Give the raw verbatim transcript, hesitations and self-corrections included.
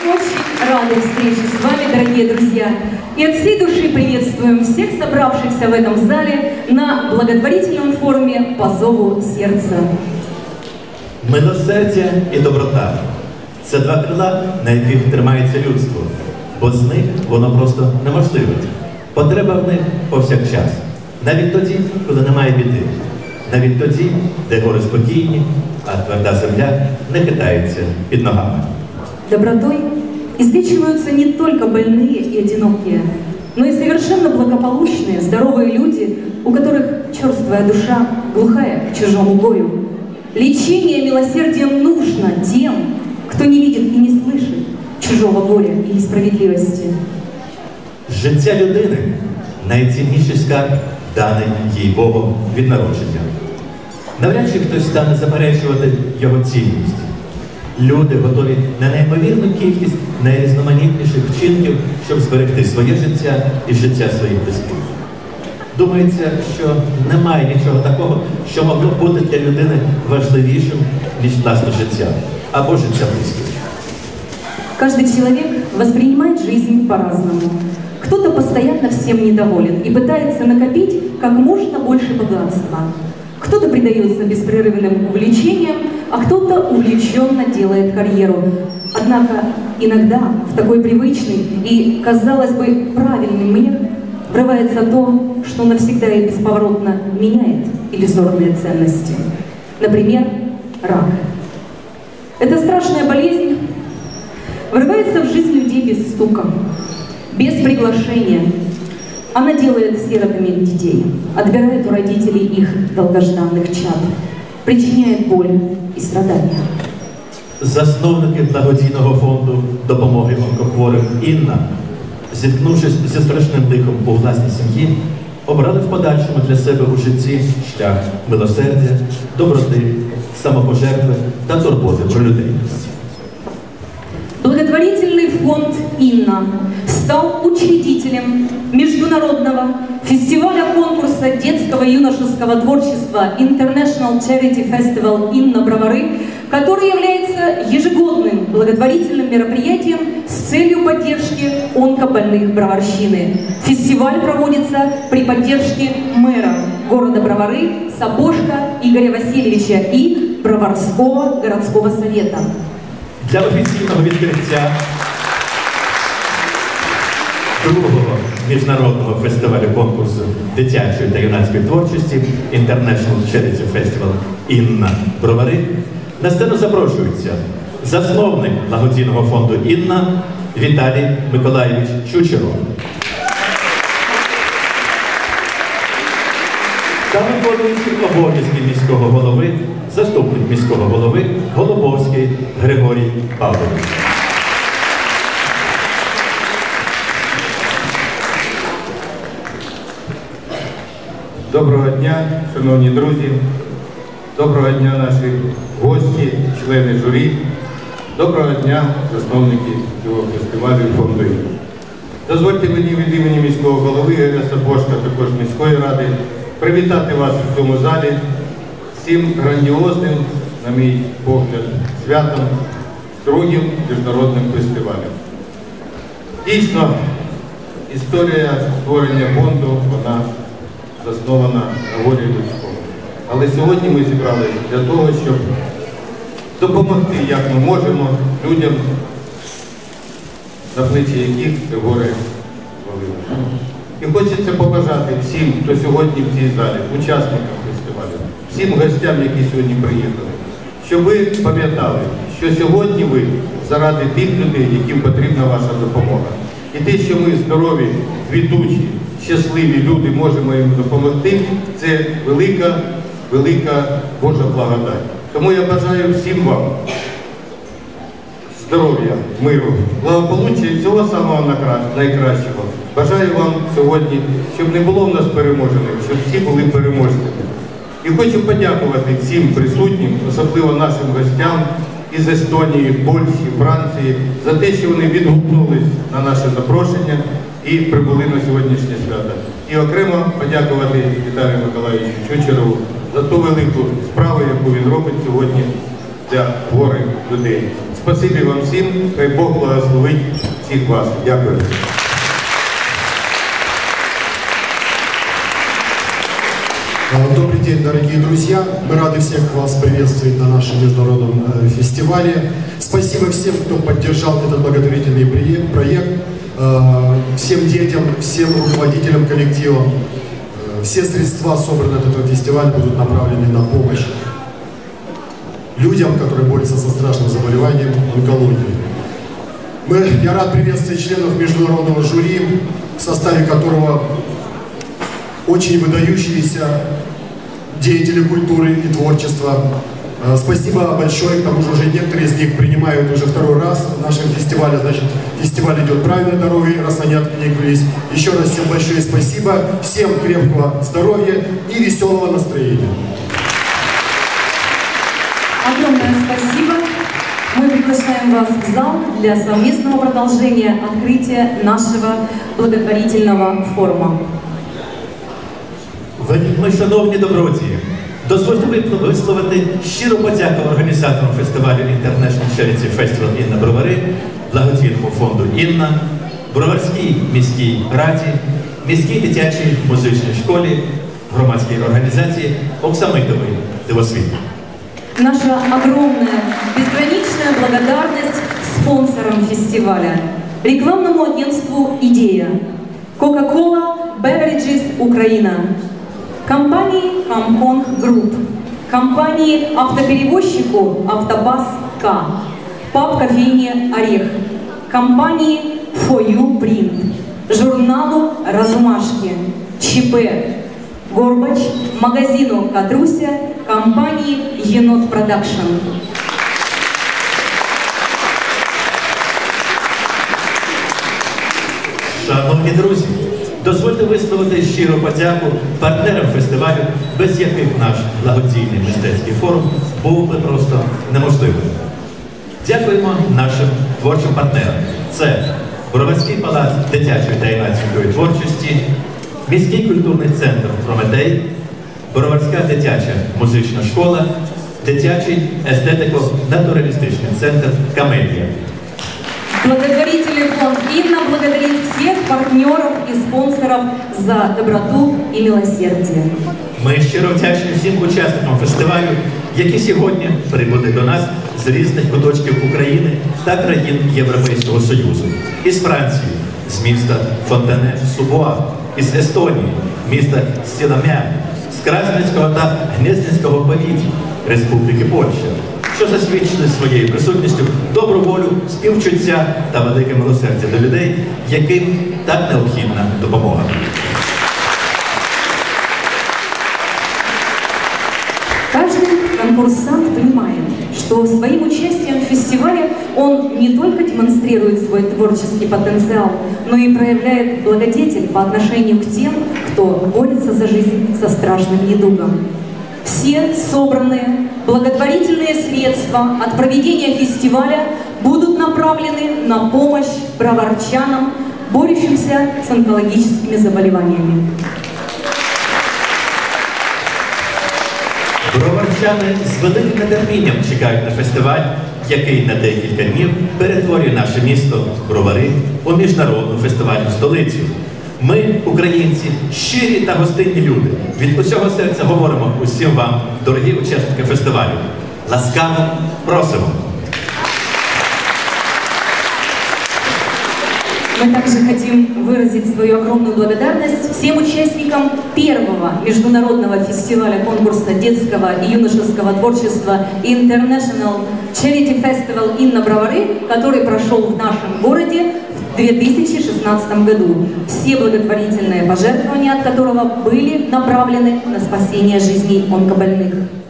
очень рады встрече с вами, дорогие друзья. И от всей души приветствуем всех собравшихся в этом зале на благотворительном форуме «По зову сердца». Милосердя і доброта – це два крила, на яких тримається людство, бо з них воно просто неможливе. Потреба в них повсякчас. Навіть тоді, коли немає біди. Навіть тоді, де гори спокійні, а тверда земля не хитається під ногами. Добротой излечиваются не только больные и одинокие, но и совершенно благополучные, здоровые люди, у которых черствая душа глухая к чужому горю. Лечение милосердием нужно тем, кто не видит и не слышит чужого горя и несправедливости. Життя людини – найцінніший скарб, даний їй Богом від народження. Навряд чи хтось стане заперечувати його цінність. Люди готові на неймовірну кількість найрізноманітніших вчинків, щоб зберегти своє життя і життя своїх близьких. Думається, що немає нічого такого, що могло б бути для людини важливішим, ніж власне життя або життя близьких. Каждый человек воспринимает жизнь по-разному. Кто-то постоянно всем недоволен и пытается накопить как можно больше богатства. Кто-то предается беспрерывным увлечениям, а кто-то увлеченно делает карьеру. Однако иногда в такой привычный и, казалось бы, правильный мир врывается то, что навсегда и бесповоротно меняет иллюзорные ценности. Например, рак. Эта страшная болезнь врывается в жизнь людей без стука, без приглашения. Она делает сиротами детей, отбирает у родителей их долгожданных чад, причиняет боль и страдания. Засновники благодійного фонду допомоги онкохворим Інна, зіткнувшись зі страшним лихом у власній сім'ї, обрали в подальшому для себе у житті шлях милосердя, доброти, самопожертви та турботи про людей. Благотворительный фонд «Инна» стал учредителем международного фестиваля-конкурса детского и юношеского творчества International Charity Festival «Инна Бровары», который является ежегодным благотворительным мероприятием с целью поддержки онкобольных Броварщины. Фестиваль проводится при поддержке мэра города Бровары Сапожка Игоря Васильевича и Броварского городского совета. Для офіційного відкриття другого міжнародного фестивалю конкурсу дитячої та юнацької творчості International Charity Festival «Інна Бровари» на сцену запрошується засновник благодійного фонду «Інна» Віталій Миколаєвич Чучеров. Та виконуючий обов'язки міського голови, заступник міського голови Голубовський Григорій Павлович. Доброго дня, шановні друзі, доброго дня наші гості, члени журі, доброго дня засновники цього фестивалю і фонду «Інна». Дозвольте мені від імені міського голови Ігоря Сапожка, також міської ради, привітати вас у цьому залі з цим грандіозним, на мій погляд, святом, з другим міжнародним фестивалем. Дійсно, історія створення фонду, вона заснована на волі людському. Але сьогодні ми зібралися для того, щоб допомогти, як ми можемо, людям, на плечі яких це горе звалилося. І хочеться побажати всім, хто сьогодні в цій залі, учасникам фестивалю, всім гостям, які сьогодні приїхали, щоб ви пам'ятали, що сьогодні ви заради тих людей, яким потрібна ваша допомога. І те, що ми здорові, квітучі, щасливі люди можемо їм допомогти, це велика, велика Божа благодать. Тому я бажаю всім вам здоров'я, миру, благополуччя і всього самого найкращого. Бажаю вам сьогодні, щоб не було в нас переможених, щоб всі були переможцями. І хочу подякувати всім присутнім, особливо нашим гостям із Естонії, Польщі, Франції, за те, що вони відгукнулись на наше запрошення і прибули на сьогоднішнє свято. І окремо подякувати Віталію Миколаївичу Чучерову за ту велику справу, яку він робить сьогодні для хворих людей. Спасибі вам всім, хай Бог благословить всіх вас. Дякую. Добрый день, дорогие друзья! Мы рады всех вас приветствовать на нашем международном фестивале. Спасибо всем, кто поддержал этот благотворительный проект, всем детям, всем руководителям коллектива. Все средства, собранные от этого фестиваля, будут направлены на помощь людям, которые борются со страшным заболеванием онкологии. Мы, я рад приветствовать членов международного жюри, в составе которого очень выдающиеся деятели культуры и творчества. Спасибо большое, к тому же уже некоторые из них принимают уже второй раз в нашем фестивале, значит, фестиваль идет правильной дорогой, раз они откликнулись. Еще раз всем большое спасибо, всем крепкого здоровья и веселого настроения. Огромное спасибо. Мы приглашаем вас в зал для совместного продолжения открытия нашего благотворительного форума. Ми, шановні добродії, дозвольте висловити щиру подяку організаторам фестивалю International Charity Festival Інна Бровари, благодійному фонду Інна, Броварській міській раді, міській дитячій музичній школі, громадській організації Оксамитовий Дивосвіт. Наша огромная, безграничная благодарность спонсорам фестиваля, рекламному агентству «Идея», Coca-Cola Beverages Украина, компании Хамконг Групп, компании автоперевозчику Автобас К, паб-кофейне Орех, компании For You Print, журналу Разумашки, ЧП, Горбач, магазину Катруся, компании Енот Продакшн. Шановні друзі, дозвольте висловити щиру подяку партнерам фестивалю, без яких наш благодійний мистецький форум був би просто неможливим. Дякуємо нашим творчим партнерам. Це Броварський палац дитячої та юнацької творчості, міський культурний центр «Прометей», Броварська дитяча музична школа, дитячий естетико-натуралістичний центр «Камелія». Благотворительный фонд «Инна» благодарит всех партнеров и спонсоров за доброту и милосердие. Ми щиро вдячні всім учасникам фестивалю, які сьогодні прибули до нас з різних куточків України та країн Європейського Союзу. Із Франції, з міста Фонтане-Субуа, із Естонії, міста Сіламя, з Красницького та Гнєздинського повітів Республіки Польща, що засвідчили своєю присутністю добру волю, співчуття та велике милосердя до людей, яким так необхідна допомога. Каждый конкурсант понимает, что своим участием в фестивале он не только демонстрирует свой творческий потенциал, но и проявляет благодетель по отношению к тем, кто борется за жизнь со страшным недугом. Все собранные благотворительные средства от проведения фестиваля будут направлены на помощь броварчанам, борющимся с онкологическими заболеваниями. Броварчани з великим нетерпінням чекають на фестиваль, який на декілька днів перетворює наше місто Бровари у міжнародну фестивальну столицю. Ми, українці, щирі та гостинні люди, від усього серця говоримо усім вам, дорогі учасники фестивалю. Ласкаво просимо! Мы также хотим выразить свою огромную благодарность всем участникам первого международного фестиваля конкурса детского и юношеского творчества International Charity Festival Инна Бровары, который прошел в нашем городе в две тысячи шестнадцатом году. Все благотворительные пожертвования от которого были направлены на спасение жизней онкобольных.